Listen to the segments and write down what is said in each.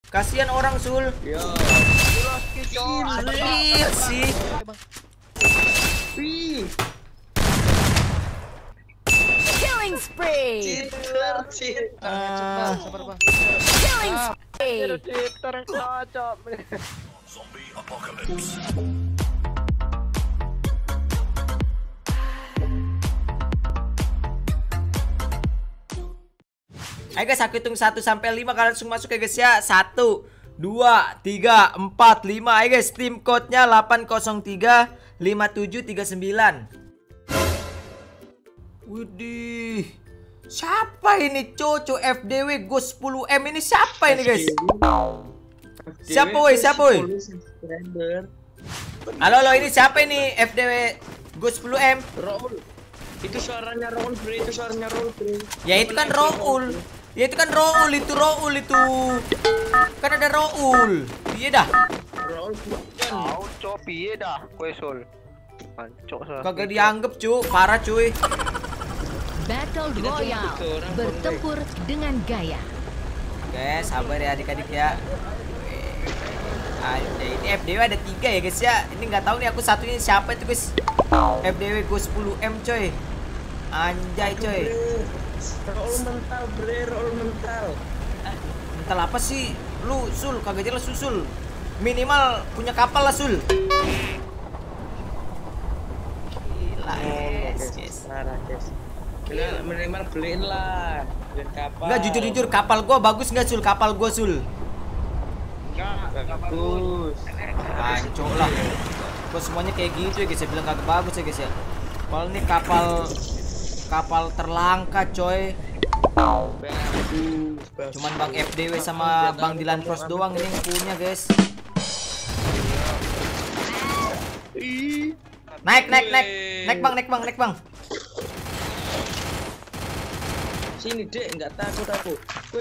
Kasihan orang Sul. Yo. Real sih. Wih. Killing spree. Cheater. Sabar bang. Killing spree. Zombie apocalypse. Ayo guys, aku hitung 1 sampai 5, kalian langsung masuk ya guys ya. 1 2 3 4 5. Ayo guys, tim code-nya 803 5739. Widih. Siapa ini Coco FDW Ghost 10M ini siapa ini guys? Siapa woi? Siapa woi? Halo ini siapa ini FDW Ghost 10M? Raul. Itu suaranya Raul, Bre. Itu suaranya Raul, Bre. Ya itu kan Raul. Ya itu kan Raul itu. Kan ada Raul. Iya dah. Raul bukan. Tahu cok piye dah kowe Sul. Pancok sa. Kagak dianggap cu, parah cuy. Battle Royale. Bertempur dengan gaya. Oke, sabar ya adik-adik ya. Ini FDW ada 3 ya guys ya. Ini nggak tahu nih aku satunya siapa itu guys. FDW Ghost 10M coy. Anjay coy. Raul mental, Bre. Raul mental. Mental apa sih? Lu Sul, kagak jelas susul. Minimal punya kapal lah Sul. Gila guys. Parah, guys. Minimal beliin lah. Beliin kapal. Enggak, jujur kapal gua bagus nggak Sul? Kapal gua Sul. Enggak bagus. Hancur lah. Kok semuanya kayak gitu ya guys, saya bilang kagak bagus ya guys ya. Kalau ini kapal terlangka coy. Bagus. Cuman Bang FDW sama Bang Dilan Pros doang ini yang punya guys. Naik bang. Sini Dek, enggak takut aku.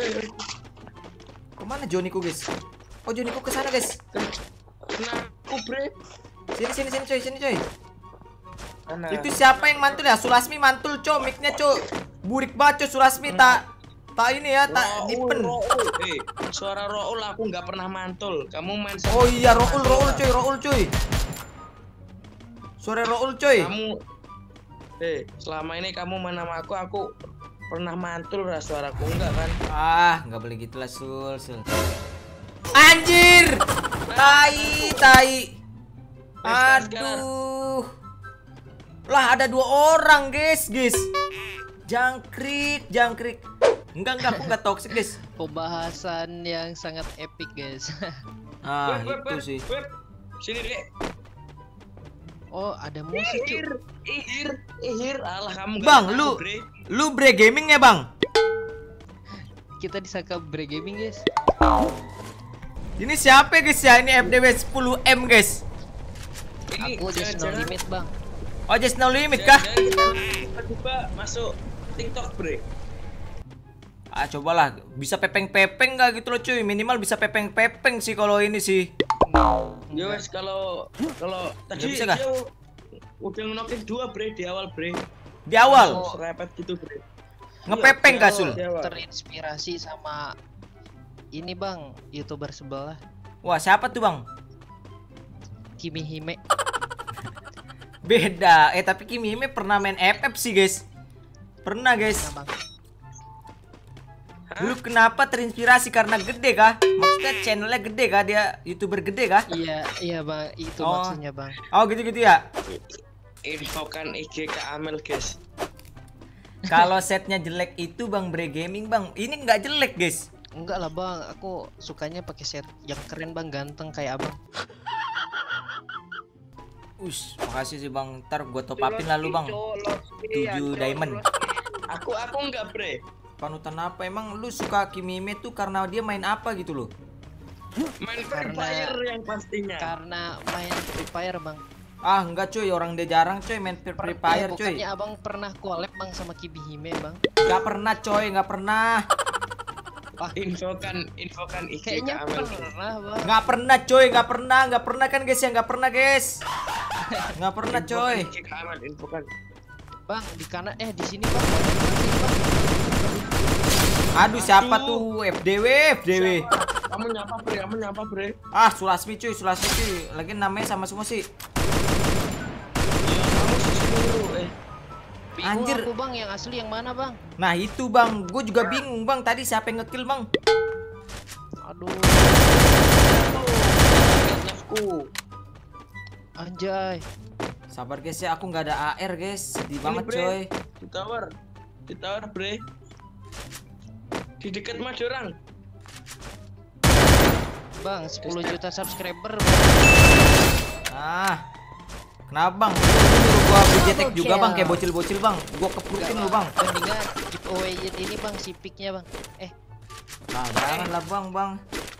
Kemana Joniku guys? Oh Joniku ke sana guys. Kenapa, Bre? Sini coy. Mana? Itu siapa yang mantul ya? Sulasmi mantul coy, mic-nya coy. Burik banget coy Sulasmi tak ini ya, tak dipen. Suara Raul aku nggak pernah mantul. Kamu main sama Oh iya Raul coy. Suara Raul coy. kamu. Selama ini kamu main sama aku pernah mantul lah suaraku enggak kan? Ah, nggak boleh gitu lah Sul. Anjir. Tai. Aduh. Lah ada 2 orang guys. Jangkrik. Enggak aku enggak toxic guys. Pembahasan yang sangat epic guys. Ah, itu sih. Sini Dek. Oh ada musik cuy. Ihir. Alah kamu nggak Bang, tahu, Bre. lu Bre Gaming ya bang? Kita disangka Bre Gaming guys. Ini siapa guys ya? Ini FDW 10M guys. Ini Aku just no limit bang. Oh just no limit kah? Tiba-tiba masuk TikTok Bre. Ah cobalah, bisa pepeng-pepeng nggak gitu loh cuy. Minimal bisa pepeng-pepeng sih kalau ini sih. Ya wes kalau tadi bisa kah? dia udah ngenokin 2 Bre di awal Bre. Di awal Langsung repet gitu Bre. ngepepeng Iya, kah Sul? di awal. Terinspirasi sama ini bang, YouTuber sebelah Wah siapa tuh bang? Kimi Hime. Beda. Tapi Kimi Hime pernah main FF sih guys. Pernah guys. Nah, bang. Lu kenapa terinspirasi karena gede kah? Maksudnya channelnya gede kah? Dia YouTuber gede kah? Iya bang, itu Oh. maksudnya bang. Oh gitu-gitu ya. Infokan IG ke Amel guys. Kalau setnya jelek itu Bang Bre Gaming bang. Ini nggak jelek guys. Enggak lah bang, aku sukanya pakai set yang keren bang, ganteng kayak abang. Makasih sih bang. Ntar gue top upin lalu bang. 7 diamond. Aku enggak Bre. Panutan apa emang lu suka Kimi Hime tuh karena dia main apa gitu loh? Main Free Fire yang pastinya. Karena main Free Fire bang. Ah enggak cuy, orang dia jarang cuy main Free Fire cuy. Bukannya abang pernah collab bang sama Kimi Hime bang? Gak pernah coy, gak pernah. Wah, Infokan IG ke kayaknya Amel. pernah bang. Gak pernah coy, gak pernah kan guys ya, gak pernah guys. Gak pernah coy. IG ke Amel, infokan. Bang di kanan di sini bang. Bang. Aduh siapa tuh FDW? Kamu nyapa bre. Ah, Sulasmi cuy. Lagi namanya sama semua sih. Kamu sisi dulu. Bingung Anjir. aku bang, yang asli yang mana bang? Nah itu bang, gue juga bingung bang. Tadi siapa yang ngekill bang? Aduh, Nafku. anjay. Sabar guys ya, aku nggak ada AR guys. Sedih Ini, banget bre. coy. Di tower bre. Di dekat mas orang. Bang, 10 juta subscriber. Ah, kenapa bang? Lu nyuruh gua beli jetek juga bang, kayak bocil-bocil bang. Gua keprutin lu bang. Mendingan giveaway ini bang, si picknya bang. Nah, jangan lah bang.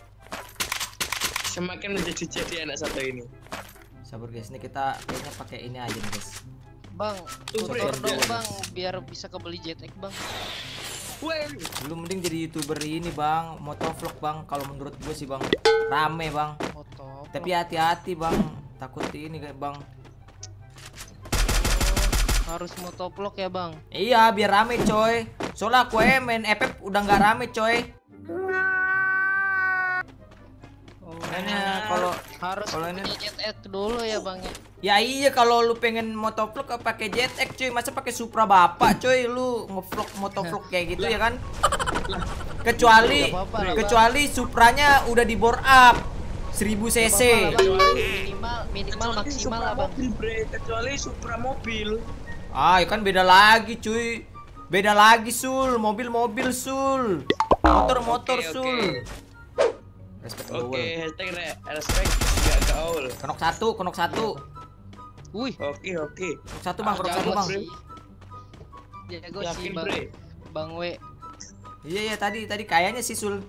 Semakin menjadi anak satu ini. Sabar guys, ini kita kayaknya pakai ini aja nih guys. Bang, Tuh, support bre. dong bang, biar bisa kebeli jetek bang. Weh. Lu mending jadi YouTuber ini bang, motovlog bang. Kalau menurut gue sih bang, rame bang. Foto. Tapi hati-hati bang, takut ini kayak bang. Harus motovlog ya bang. Iya, biar rame coy. Soalnya aku main FF udah nggak rame coy. Makanya Harus kalau ini punya jetek dulu ya bang ya. ya iya, kalau lu pengen motovlog pakai JetX cuy, masa pakai Supra bapak cuy, lu ngevlog motovlog kayak gitu ya kan? Kecuali Nggak apa-apa lah, kecuali Supranya udah di bore up 1000 cc. Minimal maksimal lah bang. Mobil bre, kecuali Supra mobil. Ah, ya kan beda lagi cuy. Beda lagi sul, mobil-mobil sul. Motor-motor Oke, sul. oke. Respect Oke, gaul. respect gak gaul. Kenok satu. Wih, Oke. Kenok satu bang, kenok satu jago bang. sih. Jago sih Yakin bang. bre. Bang W. Iya tadi kayaknya sih sul.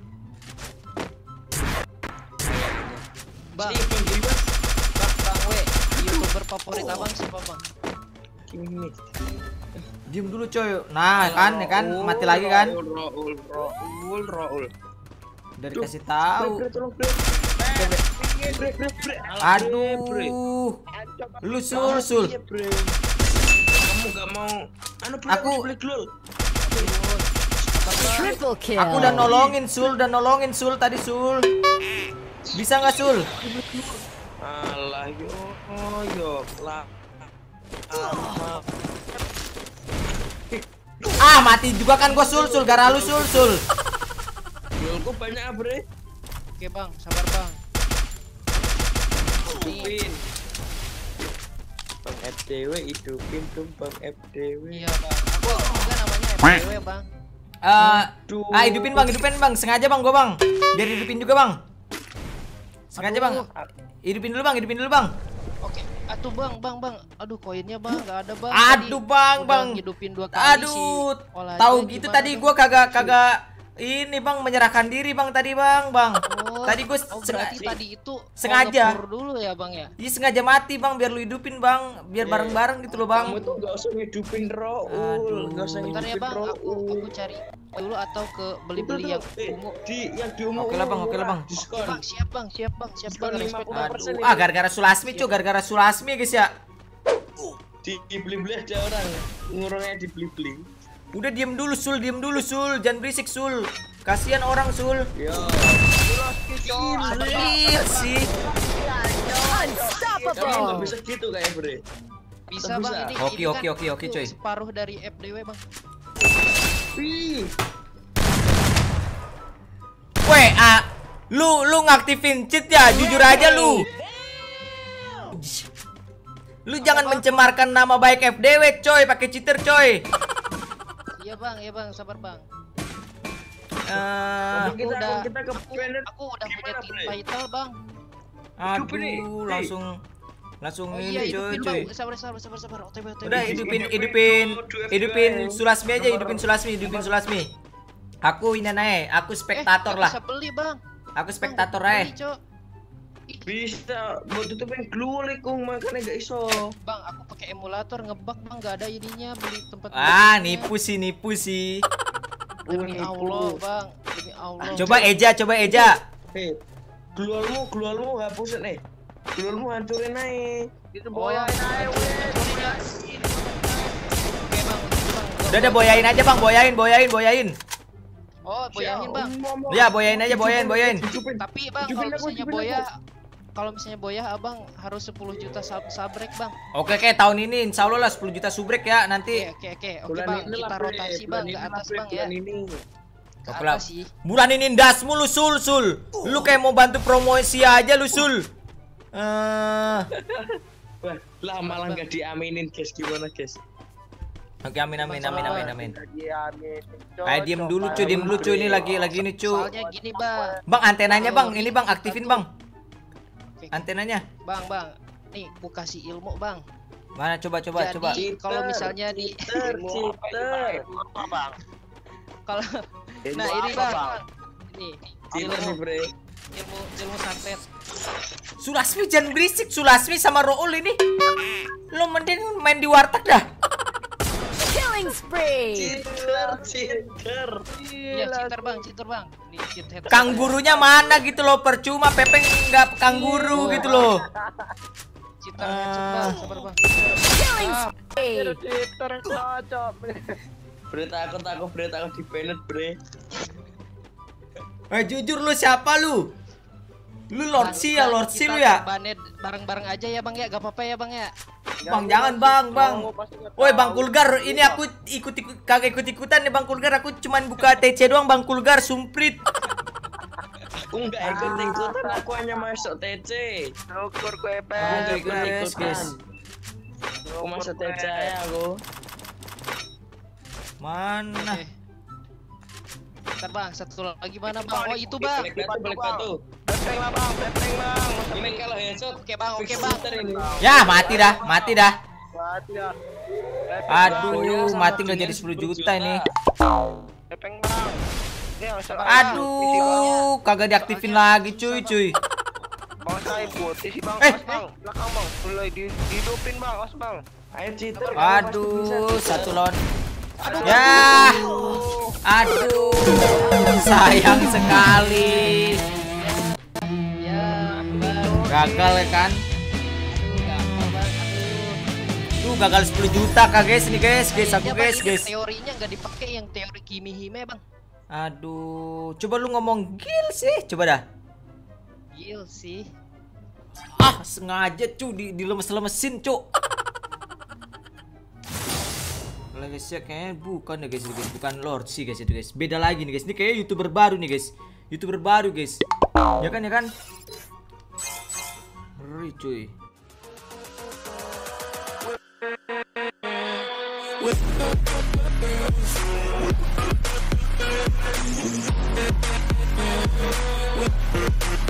Bang, Si Bang Giri, Bang. Bang W. YouTuber favorit abang siapa bang? Ini. Diem dulu coy. Nah kan, ya kan mati lagi kan. Raul. Dari Duh, kasih tahu. Bre, tolong bre. Bre. Aduh. Lu sul. Iya, bre. Kamu gak mau bre, Aku- beli glul. Triple kill. Aku udah nolongin sul tadi sul. Bisa nggak sul? Alah yo lah. Ah mati juga kan gua sul gara lu sul. Glulku banyak bre. Oke bang, sabar bang. Hidupin. Bang FDW hidupin tuh Bang FDW. Iya bang. Aku juga namanya FDW bang. Hidupin bang, sengaja bang gua bang. Biar hidupin juga bang. Sengaja bang. Hidupin dulu bang. Oke, atuh bang. Aduh koinnya bang, nggak ada bang. Aduh Tadi bang. udah Hidupin 2 kali Aduh, sih. Olahnya tahu gitu gimana, tadi bang? gua kagak ini bang, menyerahkan diri bang tadi bang. Oh, Tadi gua berarti tadi itu sengaja. ngepur dulu ya bang ya. Iya sengaja mati bang, biar lu hidupin bang, biar bareng-bareng gitu loh bang. Kamu tuh gak usah ngidupin Raul, Aduh. gak usah Bentar ngidupin ya bang, aku Raul. cari dulu atau ke beli-beli yang ungu. Yang di ungu. Oke lah, Bang, Diskon. Bang, siap bang, Diskon respect 50%. bang. Aduh, gara-gara Sulasmi cuy, gara-gara Sulasmi guys ya. Dibeli-beli ada orang ngurungnya dibeli-beli. Udah diem dulu sul, jangan berisik sul. Kasihan orang sul. Yo. Iya sih. Kamu Unstoppable. nggak bisa gitu kayak bre. Bisa Bisa. bang ini. Oke, ini oke, kan oke, oke, itu coy. Separuh dari FDW bang. Wih. Weh, lu ngaktifin cheat ya, jujur aja lu. Lu jangan mencemarkan nama baik FDW coy, pakai cheater coy. Iya bang, sabar bang. Eh, Kita ke planet. Aku udah punya Gimana, tim Bre? vital bang. aduh, langsung Oh ini iya, coy. hidupin bang. Sabar. OTW. Udah hidupin Sulasmi aja, hidupin Sulasmi. Aku ini naik, aku spektator nggak lah. Bisa beli bang. Aku spektator Bang, aja. beli, Cok. Bisa, buat tutupin glue kung makanya gak iso. Bang, aku pakai emulator ngebug bang, nggak ada ininya beli tempat. Nipu sih. Demi Allah bang, demi Allah. Coba Eja. Hei, glualmu hapusin glualmu hancurin aja. Itu Oh ya. bawain aja. Oke bang. Udah boyain aja bang, boyain. Oh, boyahin bang. Ya, boyain aja, boyain. Tapi bang, kalau misalnya boya abang harus 10 juta sabrek bang. Oke, tahun ini insya Allah lah 10 juta subrek ya nanti. Oke bang, kita rotasi bang ke atas bang ya. Ke atas sih. Bulan ini dasmu lu Sul. Lu kayak mau bantu promosi aja lu Sul. Lah malah nggak diaminin guys, gimana guys? Oke, amin. Diem dulu cu, ini lagi ini cu. Soalnya gini bang. Bang, antenanya bang, ini bang aktifin bang. Antenanya. Bang, nih aku kasih ilmu bang. Mana coba. Jadi kalau misalnya di Bang. kalau nah ini bang, ini ilmu santet. Sulasmi jangan berisik, Sulasmi sama Roul ini. Lo mending main di warteg dah. Killing spree. Cheater. Iya, cheater bang. Nih cheat head. Kanggurunya mana gitu loh, percuma Pepeng nggak kangguru gitu loh. Cheater headshot bang, sabar bang. Killing spree. Cheater cocok. Bre takut di banned bre. Jujur lu siapa lu? Lu Lord C lu ya? Banet bareng-bareng aja ya bang ya, gak apa-apa ya bang ya. Bang jangan bang. Woi Bang Kulgar, ini aku kagak ikut-ikutan nih Bang Kulgar, aku cuman buka TC doang Bang Kulgar, sumprit. Aku nggak ikut-ikutan, aku hanya masuk TC. Syukur gue Guys. Aku masuk TC aja aku. Mana? Bentar bang, satu lagi mana bang? Oh itu bang. Balik batu. Peteng lah bang. Ini kalau headshot. Oke bang. Ini. Ya mati dah. Mati dah. Aduh, mati nggak jadi 10 juta ini. Peteng bang. Aduh, kagak diaktifin lagi cuy. Bang saya putih sih bang. Bang, belakang bang. Mulai dihidupin bang, bang. Ayo cheater. Aduh, satu lawan. Ya. Aduh, sayang sekali. Ya, Gagal kan? Tuh gagal 10 juta kak guys nih guys. Aku guys. Teorinya nggak dipakai yang teori Kimihime bang. Aduh, coba lu ngomong gil sih, coba dah. Gil sih. Ah, sengaja cu dilemes-lemesin cu. Guys ya kayaknya bukan ya guys, bukan Lord sih guys itu guys. Beda lagi nih guys. Ini kayak YouTuber baru nih guys. Ya kan? Ngeri cuy.